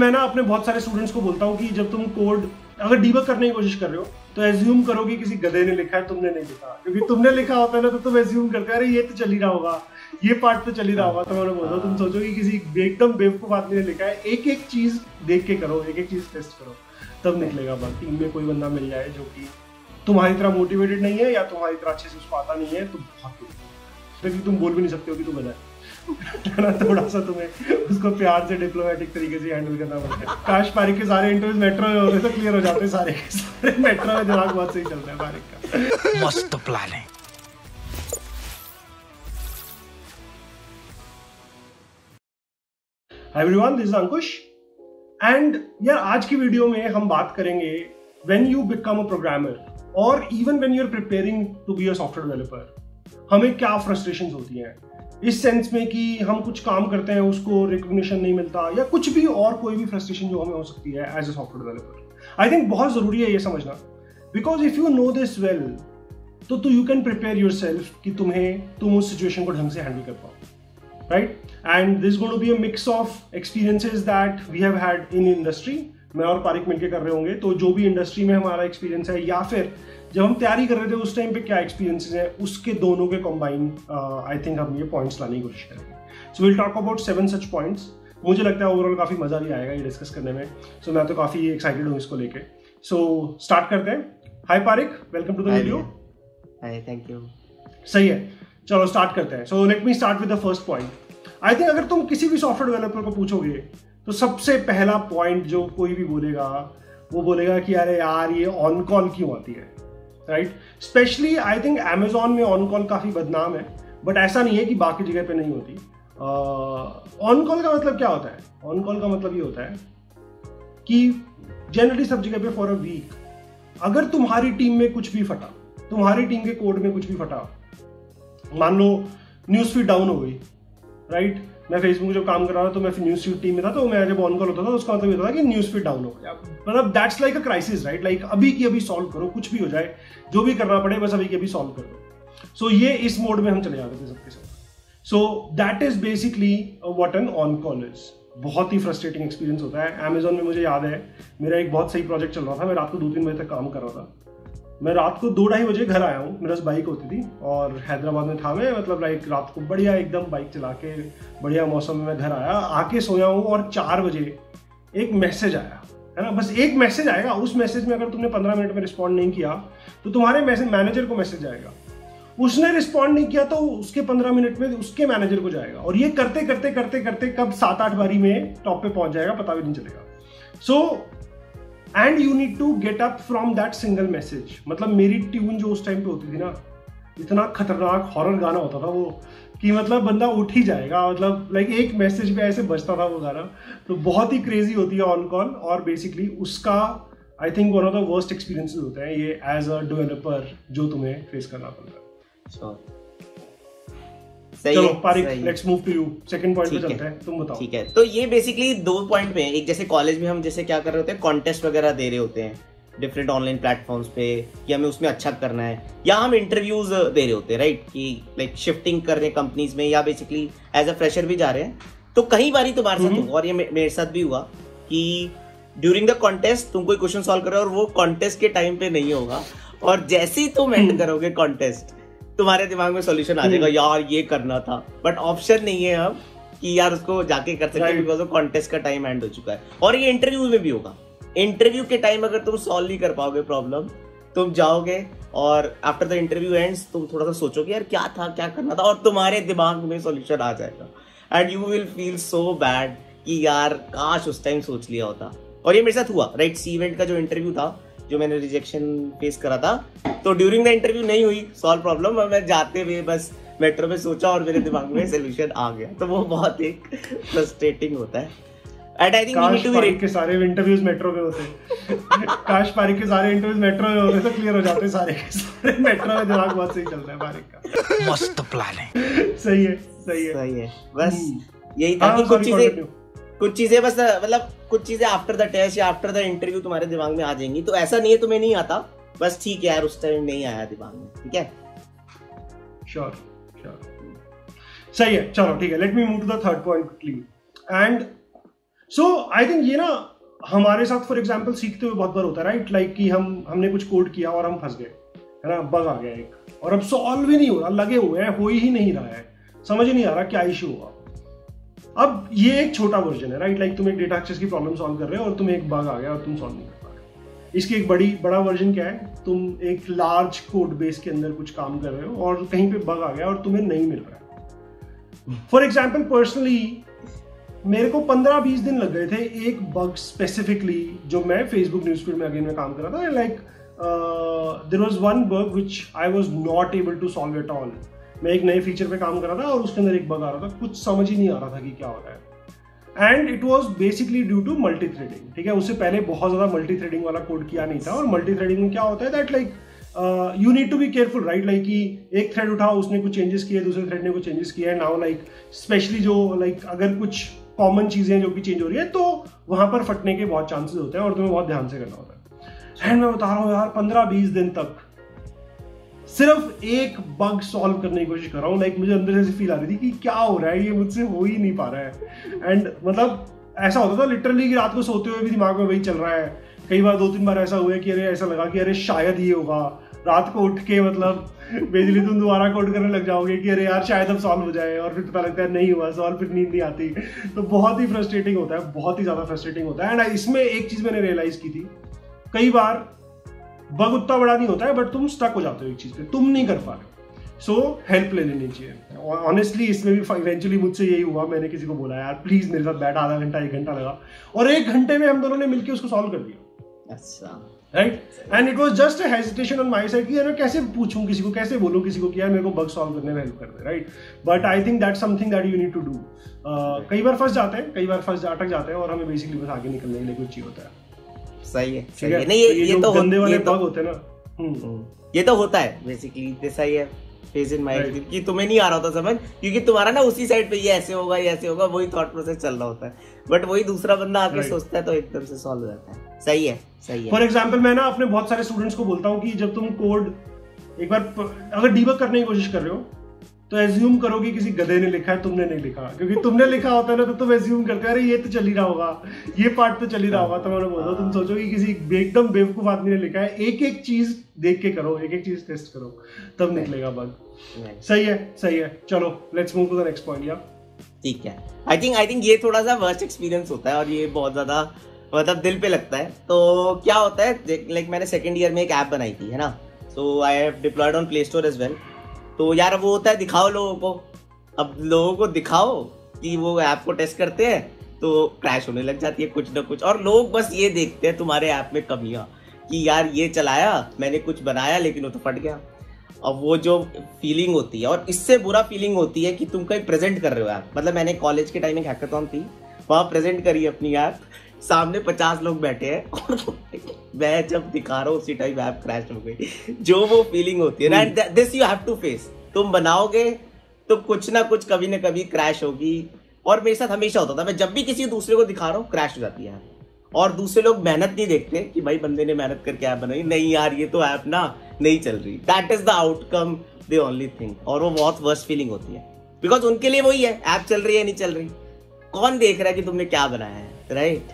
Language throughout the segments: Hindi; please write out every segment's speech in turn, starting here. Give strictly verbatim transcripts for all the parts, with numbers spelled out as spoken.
मैं ना अपने बहुत सारे स्टूडेंट्स को बोलता हूँ कि जब तुम कोड अगर डीबग करने की कोशिश कर रहे हो तो एज्यूम करो कि किसी गधे ने लिखा है, तुमने नहीं लिखा, क्योंकि तुमने लिखा होता है ना तो तुम एज्यूम करते हो अरे ये तो चल ही रहा होगा, ये पार्ट तो चल ही रहा होगा। तो मैंने बोला तुम सोचो कि किसी एकदम बेवकूफ आदमी ने लिखा है, एक एक चीज देख के करो, एक एक चीज टेस्ट करो, तब निकलेगा। बस टीम में कोई बंदा मिल जाए जो कि तुम्हारी तरह मोटिवेटेड नहीं है या तुम्हारी तरह अच्छे से उसको आता नहीं है तो बहुत क्योंकि तुम बोल भी नहीं सकते हो कि तुम गधा है। थोड़ा सा तुम्हें उसको प्यार से डिप्लोमेटिक तरीके से हैंडल करना पड़ता है। काश पारिक के सारे इंटरव्यूज मेट्रो में होते तो क्लियर हो जाते सारे के सारे। मेट्रो में दिमाग बहुत सही चलता है पारिक का। मस्त प्लान है। Hi everyone, this is Ankush and यार आज की वीडियो में हम बात करेंगे when you become a programmer और even when you are preparing to be a software developer हमें क्या फ्रस्ट्रेशंस होती हैं, इस सेंस में कि हम कुछ काम करते हैं उसको रिकॉग्निशन नहीं मिलता या कुछ भी और कोई भी फ्रस्ट्रेशन जो हमें हो सकती है as a software developer. I think बहुत जरूरी है ये समझना, because if you know this well तो तो यू कैन प्रिपेयर योरसेल्फ कि तुम्हें तुम उस सिचुएशन को ढंग से हैंडल कर पाओ, right. And this going to be a mix of experiences that we have had in industry. मैं और पारिक मिलकर कर रहे होंगे, तो जो भी इंडस्ट्री में हमारा एक्सपीरियंस है या फिर जब हम तैयारी कर रहे थे उस टाइम पे क्या एक्सपीरियंसेस है, उसके दोनों के कंबाइन आई थिंक हम ये पॉइंट्स लाने की कोशिश करेंगे। So will talk about seven such points. मुझे लगता है ओवरऑल काफी मजा भी आएगा ये डिस्कस करने में, सो so, मैं तो काफी एक्साइटेड हूँ इसको लेके। सो so, स्टार्ट करते हैं। Hi Parik, welcome to the video. Hi, thank you. सही है, चलो स्टार्ट करते हैं। So let me start with the first point. I think अगर तुम किसी भी सॉफ्टवेयर डेवलपर को पूछोगे तो सबसे पहला पॉइंट जो कोई भी बोलेगा वो बोलेगा कि अरे यार ये ऑन कॉल क्यों आती है, right. Specially I think Amazon में ऑन कॉल काफी बदनाम है, बट ऐसा नहीं है कि बाकी जगह पे नहीं होती। ऑन uh, कॉल का मतलब क्या होता है? ऑन कॉल का मतलब ये होता है कि जनरली सब जगह पे फॉर अ वीक अगर तुम्हारी टीम में कुछ भी फटा, तुम्हारी टीम के कोड में कुछ भी फटा, मान लो न्यूज फीड डाउन हो गई, राइट। मैं फेसबुक जब काम कर रहा था तो मैं न्यूज फीड टीम में था, तो मैं जब ऑन कॉल होता था उसका मतलब ये था कि न्यूज फीड डाउन हो गया। मतलब that's like a crisis, right. Like अभी की अभी सॉल्व करो, कुछ भी हो जाए, जो भी करना पड़े बस अभी की अभी सॉल्व कर दो। सो ये इस मोड में हम चले जाते थे सबके साथ। So that is basically what an on call is. बहुत ही फ्रस्ट्रेटिंग एक्सपीरियंस होता है। अमेजॉन में मुझे याद है मेरा एक बहुत सही प्रोजेक्ट चल रहा था, मैं रात को दो तीन बजे तक काम कर रहा था। मैं रात को दो ढाई बजे घर आया हूँ, मेरे पास बाइक होती थी और हैदराबाद में था मैं, मतलब लाइक रात को बढ़िया एकदम बाइक चला के बढ़िया मौसम में मैं घर आया, आके सोया हूँ और चार बजे एक मैसेज आया, है ना। बस एक मैसेज आएगा, उस मैसेज में अगर तुमने पंद्रह मिनट में रिस्पॉन्ड नहीं किया तो तुम्हारे मैसेज मैनेजर को मैसेज आएगा, उसने रिस्पॉन्ड नहीं किया तो उसके पंद्रह मिनट में उसके मैनेजर को जाएगा, और ये करते करते करते करते कब सात आठ बारी में टॉप पे पहुंच जाएगा पता भी नहीं चलेगा। So and you need to get up from that single message. मतलब मेरी ट्यून जो उस टाइम पे होती थी ना, इतना खतरनाक हॉरर गाना होता था वो कि मतलब बंदा उठ ही जाएगा, मतलब लाइक एक मैसेज पे ऐसे बजता था वो गाना। तो बहुत ही क्रेजी होती है ऑन कॉल, और बेसिकली उसका I think one of the worst experiences होते हैं ये एज अ डेवलपर जो तुम्हें फेस करना पड़ता है। sure. चलो Parik, let's move to you. Second point पे चलते हैं, तुम बताओ। ठीक है, तो ये बेसिकली दो पॉइंट पे, एक जैसे कॉलेज में हम जैसे क्या कर रहे होते हैं, कॉन्टेस्ट वगैरह दे रहे होते हैं डिफरेंट ऑनलाइन प्लेटफॉर्म्स पे कि हमें उसमें अच्छा करना है, या हम इंटरव्यूज दे रहे होते हैं, राइट, कि लाइक शिफ्टिंग कर रहे हैं कंपनीज में, या बेसिकली एज अ फ्रेशर भी जा रहे हैं। तो कई बार तुम्हारे साथ हुआ, और ये मेरे साथ भी हुआ कि ड्यूरिंग द कॉन्टेस्ट तुम कोई क्वेश्चन सॉल्व कर रहे हो और वो कॉन्टेस्ट के टाइम पे नहीं होगा, और जैसे ही तुम एंड करोगे कॉन्टेस्ट तुम्हारे दिमाग में सॉल्यूशन आ जाएगा, यार ये करना था, बट ऑप्शन नहीं है अब कि यार उसको जाके कर सकते हैं बिकॉज कॉन्टेस्ट का टाइम एंड हो चुका है। और ये इंटरव्यू में भी होगा, इंटरव्यू के टाइम अगर तुम सॉल्व नहीं कर पाओगे प्रॉब्लम, तुम जाओगे और आफ्टर द इंटरव्यू एंड्स तुम थोड़ा सा सोचोगे यार क्या था, क्या करना था, और तुम्हारे दिमाग में सॉल्यूशन आ जाएगा and you will feel so bad कि यार काश उस टाइम सोच लिया होता। और ये मेरे साथ हुआ, राइट। सी इवेंट का जो इंटरव्यू था, जो मैंने रिजेक्शन फेस करा था, तो ड्यूरिंग द इंटरव्यू नहीं हुई सॉल्व प्रॉब्लम, मैं जाते हुए बस मेट्रो में सोचा और मेरे दिमाग में सोल्यूशन आ गया। तो वो बहुत एक फ्रस्ट्रेटिंग होता है। And I think we need to be के सारे इंटरव्यूज मेट्रो में होते। काश पारिक के सारे इंटरव्यूज मेट्रो में होते तो क्लियर हो जाते सारे के सारे। मेट्रो में दिमाग बहुत सही चलता है पारिक का। मस्त प्लान है। सही है, सही है, सही है। बस यही था कि कुछ चीजें कुछ चीजें बस मतलब कुछ चीजें आफ्टर द टेस्ट या आफ्टर द इंटरव्यू तुम्हारे दिमाग में आ जाएंगी। तो ऐसा नहीं है तुम्हें नहीं आता, बस ठीक है यार उस टाइम नहीं आया दिमाग में, ठीक है। श्योर श्योर, सही है। चलो ठीक है, let me move to the third point quickly. And so I think ये ना हमारे साथ फॉर एग्जाम्पल सीखते हुए बहुत बार होता है, राइट? लाइक कि हम हमने कुछ कोड किया और हम फंस गए, है ना, बग आ गया एक, और अब सॉल्व ही नहीं हो रहा, लगे हुए हैं, हो ही नहीं रहा है, समझ ही नहीं आ रहा क्या इशू हुआ। अब ये एक छोटा वर्जन है, राइट? लाइक तुम एक डेटा एक्सेस की प्रॉब्लम सॉल्व कर रहे हो और तुम्हें एक बग आ गया और तुम सॉल्व नहीं कर पा रहे। इसकी एक बड़ी बड़ा वर्जन क्या है, तुम एक लार्ज कोड बेस के अंदर कुछ काम कर रहे हो और कहीं पे बग आ गया और तुम्हें नहीं मिल रहा है। फॉर एग्जाम्पल पर्सनली मेरे को पंद्रह बीस दिन लग गए थे एक बग स्पेसिफिकली, जो मैं फेसबुक न्यूज फीड में अगेन में काम कर रहा था। Like there was one bug which I was not able to solve at all. मैं एक नए फीचर पे काम कर रहा था और उसके अंदर एक बग आ रहा था, कुछ समझ ही नहीं आ रहा था कि क्या हो रहा है। And it was basically due to multi threading, ठीक है? उससे पहले बहुत ज्यादा मल्टी थ्रेडिंग वाला कोड किया नहीं था। और मल्टी थ्रेडिंग में क्या होता है that like you need to be careful, right? Like कि एक थ्रेड उठा, उसने कुछ चेंजेस किए, दूसरे थ्रेड ने कुछ चेंजेस किए, नाउ लाइक स्पेशली जो लाइक like, अगर कुछ कॉमन चीजें जो कि चेंज हो रही है तो वहां पर फटने के बहुत चांसेस होते हैं और तुम्हें बहुत ध्यान से करना होता है। एंड मैं बता रहा हूँ यार, पंद्रह बीस दिन तक सिर्फ एक बग सॉल्व करने की कोशिश कर रहा हूँ। लाइक मुझे अंदर से फील आ रही थी कि क्या हो रहा है, ये मुझसे हो ही नहीं पा रहा है। एंड मतलब ऐसा होता था लिटरली कि रात को सोते हुए भी दिमाग में वही चल रहा है। कई बार दो तीन बार ऐसा हुआ है कि अरे ऐसा लगा कि अरे शायद ये होगा, रात को उठ के मतलब बेसिकली तुम दोबारा कोड करने लग जाओगे कि अरे यार शायद अब सॉल्व हो जाए, और फिर पता लगता है नहीं हुआ सॉल्व, फिर नींद नहीं आती। तो बहुत ही फ्रस्ट्रेटिंग होता है, बहुत ही ज्यादा फ्रस्ट्रेटिंग होता है। एंड इसमें एक चीज मैंने रियलाइज की थी, कई बार बग उतना बड़ा नहीं होता है बट तुम स्टक हो जाते हो एक चीज पे, तुम नहीं कर पा रहे, सो हेल्प ले लेनी चाहिए। ऑनेस्टली इसमें भी इवेंचुअली मुझसे यही हुआ। मैंने किसी को बोला यार प्लीज मेरे साथ बैठ, आधा घंटा एक घंटा लगा, और एक घंटे में हम दोनों ने मिलकर उसको सॉल्व कर दिया। अच्छा, right? And it was just a hesitation on my side कि यार कैसे पूछूं किसी को, कैसे बोलूं किसी को कि यार मेरे को बग सॉल्व करने में हेल्प कर दे, right? But I think that's something that you need to do. कई बार फंस जाते हैं, कई बार फंस अटक जाते हैं, और हमें बेसिकली बस आगे निकलने के लिए कुछ चाहिए होता है। सही है, सही है। नहीं ये ये, ये तो गंदे वाले बग होते हैं ना, ये तो होता है बेसिकली, जैसा ही है फेज इन माइंड कि तुम्हें नहीं आ रहा होता समझ, क्योंकि तुम्हारा ना उसी साइड पे ये ऐसे होगा ये ऐसे होगा, वही थॉट प्रोसेस चल रहा होता है, बट वही दूसरा बंदा आके right. सोचता है तो एकदम से सॉल्व हो जाता है। सही है, सही है। फॉर एग्जाम्पल मैं ना अपने बहुत सारे स्टूडेंट्स को बोलता हूँ कि जब तुम कोड एक बार अगर डीबग करने की कोशिश कर रहे हो तो एज्यूम करो कि किसी गधे ने लिखा है, तुमने नहीं लिखा। क्योंकि तुमने लिखा होता है ना तो तुम एज्यूम करते हो अरे ये तो चल ही रहा होगा, ये पार्ट तो चल ही रहा होगा। तो मैंने बोला तुम सोचो कि किसी एकदम बेवकूफ आदमी ने लिखा है। एक एक चीज देख के करो, एक एक चीज टेस्ट करो, तब निकलेगा बग। सही है, सही है। चलो let's move to the next point. या ठीक है, आई थिंक आई थिंक ये थोड़ा सा वर्स्ट एक्सपीरियंस होता है और ये बहुत ज्यादा मतलब दिल पे लगता है। तो क्या होता है, लाइक मैंने सेकंड ईयर में एक ऐप बनाई थी, है ना, so I have deployed on Play Store as well. तो यार वो होता है दिखाओ लोगों को, अब लोगों को दिखाओ कि वो ऐप को टेस्ट करते हैं तो क्रैश होने लग जाती है कुछ ना कुछ, और लोग बस ये देखते हैं तुम्हारे ऐप में कमियां कि यार ये चलाया मैंने कुछ बनाया लेकिन वो तो फट गया। अब वो जो फीलिंग होती है, और इससे बुरा फीलिंग होती है कि तुम कहीं प्रेजेंट कर रहे हो ऐप। मतलब मैंने कॉलेज के टाइम एक हैकाथॉन थी, वहाँ प्रेजेंट करी अपनी ऐप, सामने पचास लोग बैठे हैं और मैं जब दिखा रहा हूँ उसी टाइम ऐप क्रैश हो गई। जो वो फीलिंग होती है ना, this you have to face. तुम बनाओगे तो कुछ ना कुछ कभी ना कभी क्रैश होगी, और मेरे साथ हमेशा होता था। मैं जब भी किसी दूसरे को दिखा रहा हूँ क्रैश हो जाती है, और दूसरे लोग मेहनत नहीं देखते कि भाई बंदे ने मेहनत करके ऐप बनाई, नहीं यार ये तो ऐप ना नहीं चल रही। That is the outcome, the only thing. और वो बहुत वर्स्ट फीलिंग होती है, बिकॉज उनके लिए वही है, ऐप चल रही है नहीं चल रही, कौन देख रहा है कि तुमने क्या बनाया है, राइट?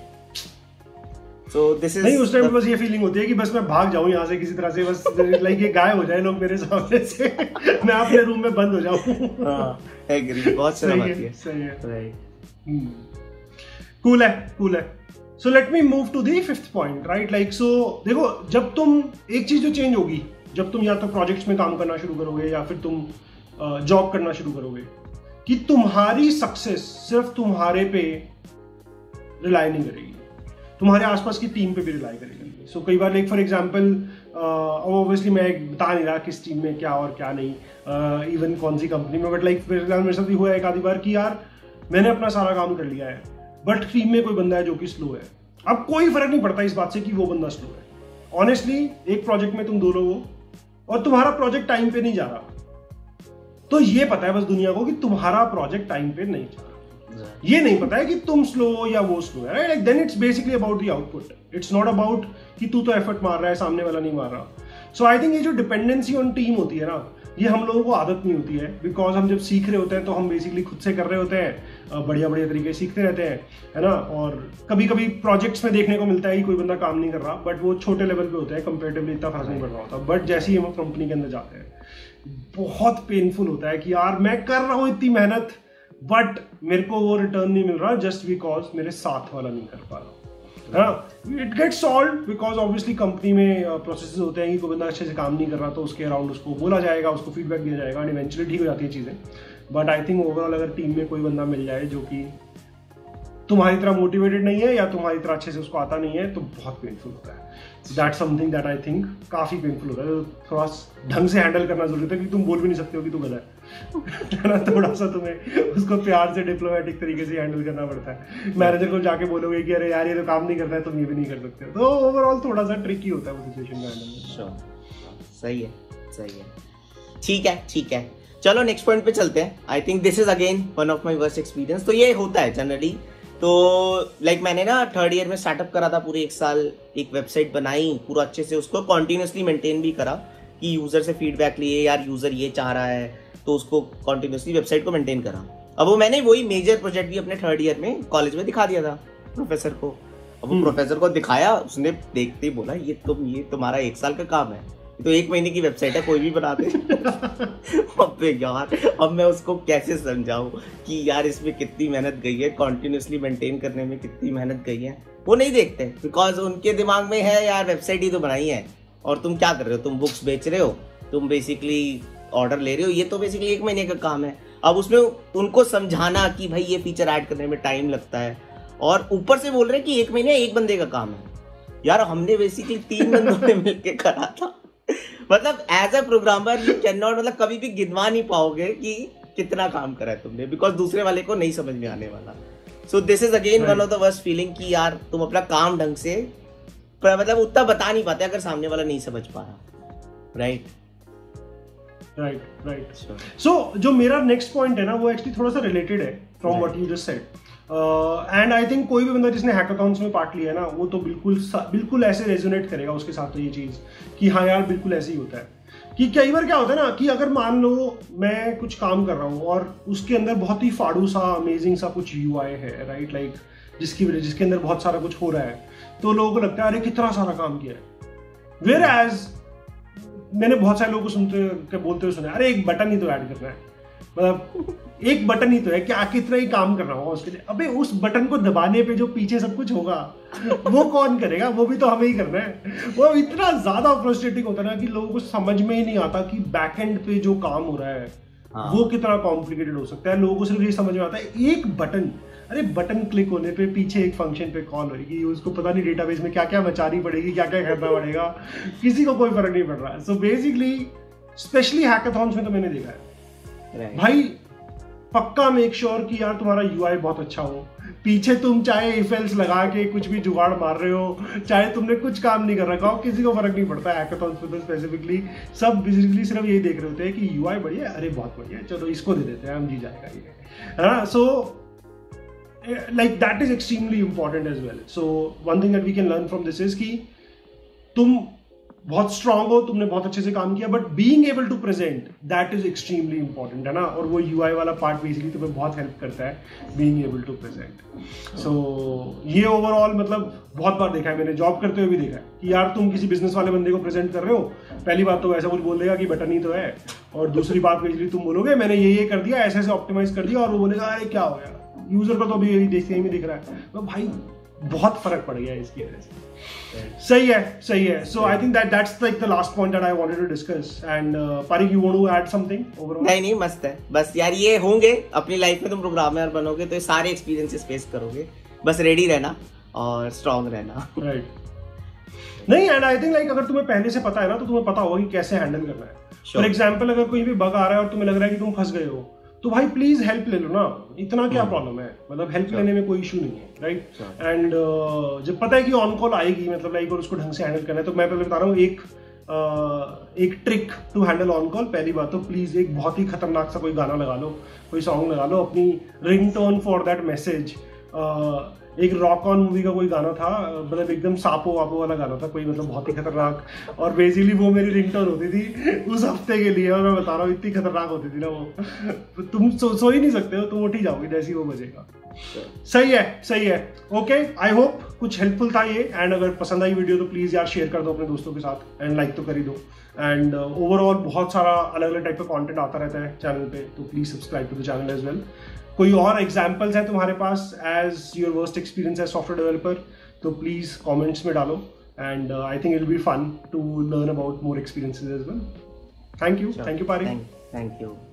So this is नहीं, उस टाइम बस ये फीलिंग होती है कि बस मैं भाग जाऊं यहाँ से किसी तरह से, बस लाइक ये गायब हो जाए लोग मेरे सामने से, मैं अपने रूम में बंद हो जाऊं। हाँ, एग्री, बहुत शर्म आती है। सही है, राइट, कूल है, कूल है। So let me move to the fifth point, right? Like so देखो, जब तुम एक चीज जो चेंज होगी, जब तुम या तो प्रोजेक्ट्स में काम करना शुरू करोगे या फिर तुम जॉब करना शुरू करोगे, कि तुम्हारी सक्सेस सिर्फ तुम्हारे पे रिलाई नहीं करेगी, तुम्हारे आसपास की टीम पे भी रिलाई करेगी। सो so, कई बार लाइक फॉर एग्जांपल, ऑब्वियसली मैं बता नहीं रहा किस टीम में क्या और क्या नहीं, इवन uh, कौन सी कंपनी में, बट लाइक मेरे साथ भी हुआ एक आधी बार कि यार मैंने अपना सारा काम कर लिया है बट टीम में कोई बंदा है जो कि स्लो है। अब कोई फर्क नहीं पड़ता इस बात से कि वो बंदा स्लो है। ऑनेस्टली एक प्रोजेक्ट में तुम दो लोग हो और तुम्हारा प्रोजेक्ट टाइम पे नहीं जा रहा, तो ये पता है बस दुनिया को कि तुम्हारा प्रोजेक्ट टाइम पे नहीं जा रहा, ये नहीं पता है कि तुम स्लो हो या वो स्लो है, right? Then it's basically about the output, it's not about कि तू तो एफर्ट मार रहा है सामने वाला नहीं मार रहा। सो आई थिंक ये जो डिपेंडेंसी ऑन टीम होती है ना, ये हम लोगों को आदत नहीं होती है, बिकॉज हम जब सीख रहे होते हैं तो हम बेसिकली खुद से कर रहे होते हैं, बढ़िया बढ़िया तरीके सीखते रहते हैं, है ना। और कभी कभी प्रोजेक्ट्स में देखने को मिलता है कि कोई बंदा काम नहीं कर रहा, बट वो छोटे लेवल पे होते हैं, कंपेरेटिवली इतना फर्क नहीं पड़ रहा होता। बट जैसे ही हम कंपनी के अंदर जाते हैं बहुत पेनफुल होता है कि यार मैं कर रहा हूँ इतनी मेहनत, बट मेरे को वो रिटर्न नहीं मिल रहा जस्ट बिकॉज मेरे साथ वाला नहीं कर पा रहा। It get solve because obviously company में प्रोसेसेस होते हैं कि कोई बंदा अच्छे से काम नहीं कर रहा तो उसके अराउंड उसको बोला जाएगा, उसको फीडबैक दिया जाएगा, एंड इवेंचुअली ठीक हो जाती है चीज़ें। बट आई थिंक ओवरऑल अगर टीम में कोई बंदा मिल जाए जो कि तुम्हारी तरह मोटिवेटेड नहीं है या तुम्हारी तरह अच्छे से उसको आता नहीं है, तो बहुत पेनफुल होता है। That something that I think काफी पेनफुल होता है, तो थोड़ा ढंग से हैंडल करना जरूरी है, क्योंकि तुम बोल भी नहीं सकते हो कि तू गधा है ना। थोड़ा सा तुम्हें उसको प्यार से डिप्लोमेटिक तरीके से हैंडल करना पड़ता है। मैनेजर को जाके बोलोगे कि अरे यार ये तो काम नहीं करता है, तुम ये भी नहीं कर सकते, तो ओवरऑल थोड़ा सा ट्रिकी होता है वो सिचुएशन में हैंडल। सही है, सही है, ठीक है, ठीक है। चलो नेक्स्ट पॉइंट पे चलते हैं। I think this is again one of my worst experience. तो ये होता है जनरली। तो लाइक like, मैंने ना थर्ड ईयर में स्टार्टअप करा था, पूरे एक साल एक वेबसाइट बनाई, पूरा अच्छे से उसको कॉन्टिन्यूसली मेंटेन भी करा कि यूजर से फीडबैक लिए, यार यूजर ये चाह रहा है, तो उसको कॉन्टिन्यूसली वेबसाइट को मेंटेन करा। अब वो मैंने वही मेजर प्रोजेक्ट भी अपने थर्ड ईयर में कॉलेज में दिखा दिया था प्रोफेसर को। अब वो प्रोफेसर को दिखाया, उसने देखते ही बोला ये तुम ये तुम्हारा एक साल का काम है, तो एक महीने की वेबसाइट है, कोई भी बना दे। अब यार अब मैं उसको कैसे समझाऊं कि यार इसमें कितनी मेहनत गई है, कॉन्टिन्यूसली मेंटेन करने में कितनी मेहनत गई है। वो नहीं देखते बिकॉज उनके दिमाग में है यार वेबसाइट ही तो बनाई है, और तुम क्या कर रहे हो, तुम बुक्स बेच रहे हो, तुम बेसिकली ऑर्डर ले रहे हो, ये तो बेसिकली एक महीने का काम है। अब उसमें उनको समझाना कि भाई ये फीचर ऐड करने में टाइम लगता है, और ऊपर से बोल रहे हैं कि एक महीने एक बंदे का काम है। यार हमने बेसिकली तीन बंदों ने मिलकर करा था। मतलब as a programmer you can not, मतलब कभी भी गिनवा नहीं पाओगे कि कितना काम करा है तुमने, बिकॉज दूसरे वाले को नहीं समझ में आने वाला। So this is again one of the worst feeling कि यार तुम अपना काम ढंग से मतलब उतना बता नहीं पाते अगर सामने वाला नहीं समझ पा रहा। राइट राइट राइट सो जो मेरा नेक्स्ट पॉइंट है ना, वो एक्चुअली थोड़ा सा रिलेटेड है from what you just said. And I think कोई भी बंदा जिसने हैकाथॉन्स में पार्ट लिया है ना, वो तो बिल्कुल बिल्कुल ऐसे रेजोनेट करेगा उसके साथ तो ये चीज़ कि हाँ यार बिल्कुल ऐसे ही होता है। कि कई बार क्या होता है ना कि अगर मान लो मैं कुछ काम कर रहा हूँ और उसके अंदर बहुत ही फाड़ू सा अमेजिंग सा कुछ यूआई है, राइट, लाइक जिसकी वजह जिसके अंदर बहुत सारा कुछ हो रहा है, तो लोगों को लगता है अरे कितना सारा काम किया है। वेयर एज मैंने बहुत सारे लोगों को सुनते बोलते हुए सुना, अरे एक बटन ही तो ऐड करना है, मतलब एक बटन ही तो है, क्या कितना ही काम कर रहा होगा उसके लिए। अबे उस बटन को दबाने पे जो पीछे सब कुछ होगा वो कौन करेगा, वो भी तो हमें ही करना है। वो इतना ज्यादा फ्रस्ट्रेटिंग होता है ना कि लोगों को समझ में ही नहीं आता कि बैकएंड पे जो काम हो रहा है हाँ। वो कितना कॉम्प्लिकेटेड हो सकता है। लोगों को सिर्फ ये समझ में आता है एक बटन, अरे बटन क्लिक होने पे पीछे एक फंक्शन पे कॉल होगी, उसको पता नहीं डेटाबेस में क्या क्या मचानी पड़ेगी, क्या क्या करना पड़ेगा, किसी को कोई फर्क नहीं पड़ रहा है। सो बेसिकली स्पेशली हैकाथॉन्स में तो मैंने देखा है भाई, पक्का मेक श्योर कि यार तुम्हारा यूआई बहुत अच्छा हो, पीछे तुम चाहे इफ एल्स लगा के कुछ भी जुगाड़ मार रहे हो, चाहे तुमने कुछ काम नहीं कर रखा हो, किसी को फर्क नहीं पड़ता है। हैकाथॉन्स पे तो स्पेसिफिकली सब बेसिकली सिर्फ यही देख रहे होते हैं कि यूआई बढ़िया है, अरे बहुत बढ़िया है, चलो इसको दे देते हैं, हम जी जाएगा ये, है ना। So like that is extremely important as well. So one thing that we can learn from this is कि तुम बहुत स्ट्रांग हो, तुमने बहुत अच्छे से काम किया, but being able to present that is extremely important, है ना। और वो यूआई वाला पार्ट बेसिकली तुम्हें बहुत हेल्प करता है, बीइंग एबल टू प्रेजेंट। सो ये ओवरऑल मतलब बहुत बार देखा है मैंने, जॉब करते हुए भी देखा है कि यार तुम किसी बिजनेस वाले बंदे को प्रेजेंट कर रहे हो, पहली बात तो ऐसा कुछ बोल देगा कि बटन ही तो है, और दूसरी बात बेसिकली तुम बोलोगे मैंने ये ये कर दिया, ऐसे ऐसे ऑप्टिमाइज कर दिया, और वो बोलेगा अरे क्या हो गया, यूजर को तो अभी यही देखते ही दिख रहा है। तो भाई बहुत फर्क पड़ गया इसकी वजह से। सही है, सही है। So I think that that's like the last point that I wanted to discuss. And Parik, you want to add something overall? नहीं नहीं, मस्त है। बस यार ये होंगे अपनी लाइफ में, तुम प्रोग्रामर बनोगे तो ये सारे एक्सपीरियंसेस फेस करोगे, बस रेडी रहना और स्ट्रांग रहना। राइट नहीं, एंड आई थिंक लाइक अगर तुम्हें पहले से पता है ना, तो तुम्हें पता होगा कि कैसे हैंडल करना है। फॉर एग्जांपल अगर कोई भी बग आ रहा है और तुम्हें लग रहा है कि तुम फंस गए हो, तो भाई प्लीज हेल्प ले लो ना, इतना क्या प्रॉब्लम है, मतलब हेल्प लेने में कोई इशू नहीं है, राइट। एंड जब पता है कि ऑन कॉल आएगी, मतलब लाइक और उसको ढंग से हैंडल करना है, तो मैं पहले बता रहा हूँ एक uh, एक trick to handle on call. पहली बात तो प्लीज एक बहुत ही खतरनाक सा कोई गाना लगा लो, कोई सॉन्ग लगा लो, अपनी रिंगटोन फॉर दैट मैसेज एक रॉक ऑन मूवी का कोई गाना था, मतलब एकदम सापो वापो वाला गाना था कोई, मतलब बहुत ही खतरनाक, और बेसिकली वो मेरी रिंगटोन होती थी उस हफ्ते के लिए, और मैं बता रहा हूँ इतनी खतरनाक होती थी ना वो, तुम सो, सो ही नहीं सकते हो, तुम उठ ही जाओगे जैसे ही वो बजेगा। सही है सही है। ओके, आई होप कुछ हेल्पफुल था ये, एंड अगर पसंद आई वीडियो तो प्लीज यार शेयर कर दो अपने दोस्तों के साथ, एंड लाइक तो कर ही दो। एंड ओवरऑल बहुत सारा अलग अलग टाइप का कंटेंट आता रहता है चैनल पे, तो please subscribe to the channel as well. कोई और एग्जाम्पल्स है तुम्हारे पास as your worst experience as software developer, तो प्लीज कॉमेंट्स में डालो, and I think it will be fun to learn about more experiences as well. Thank you, thank you Pari. Thank you.